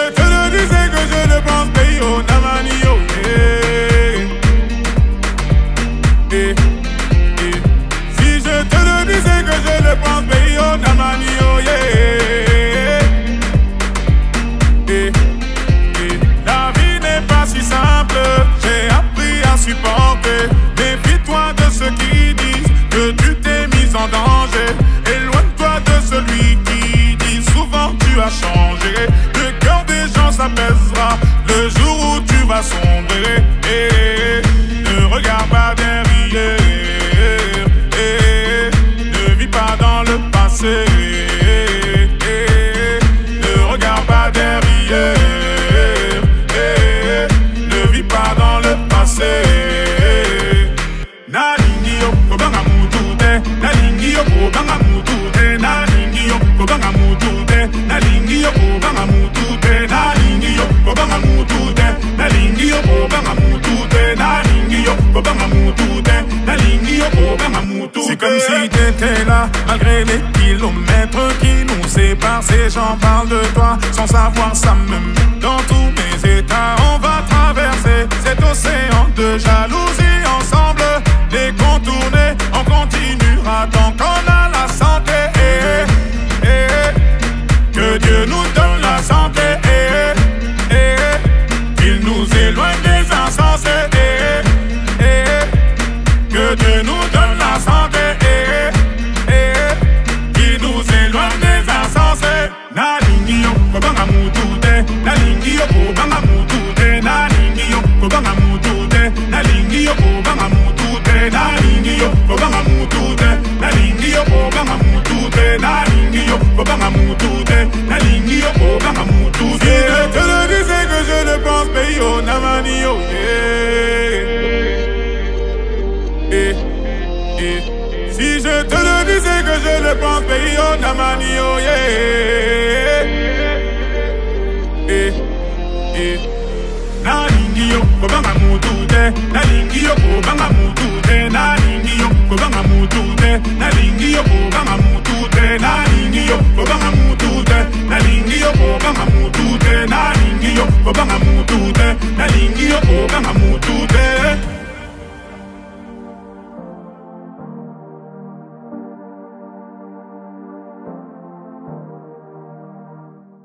te le disais que je le pense, Beyo Namani, oh yeah. Si je te le disais que je le pense, Beyo Namani, oh yeah. La vie n'est pas si simple, j'ai appris à supporter. Méfie-toi de ceux qui disent que tu t'es mis en danger. Éloigne-toi de celui qui dit souvent tu as changé. Le cœur des gens s'apaisera le jour où tu vas sombrer. Ne regarde pas derrière, ne vis pas dans le passé. Ne regarde pas derrière, ne vis pas dans le passé. Nalingi yo kobanga mutude, nalingi yo kobanga mutude, nalingi yo kobanga mutude, nalingi yo kobanga mutude, nalingi yo kobanga mutude, nalingi yo kobanga mutude, nalingi yo kobanga mutude, nalingi yo kobanga mutude. C'est comme si t'étais là, malgré les kilomètres qui nous séparent. Ces gens parlent de toi sans savoir, ça me met dans tous mes états. On va traverser cet océan de jalousie ensemble. Les contourner, on continuera tant qu'on a la santé. Que Dieu nous donne la santé. Qu'il nous éloigne des insensés. Que Dieu nous donne la santé. Qu'il nous éloigne des insensés. Nalingi yo kobanga mutude, nalingi yo kobanga mutude, nalingi yo kobanga mutude, nalingi yo kobanga mutude, nalingi yo kobanga mutude, nalingi yo kobanga mutude, nalingi yo kobanga mutude, nalingi yo kobanga mutude. Si je te le disais que je le pense, Beyo Namani, oh yeah. Si je te le disais que je le pense, Beyo Namani, oh yeah. Nalingi yo kobanga mutude, nalingi yo kobanga mutude, nalingi yo kobanga mutude, nalingi yo kobanga mutude, nalingi yo kobanga mutude, nalingi yo kobanga mutude, nalingi yo kobanga mutude, nalingi yo kobanga mutude.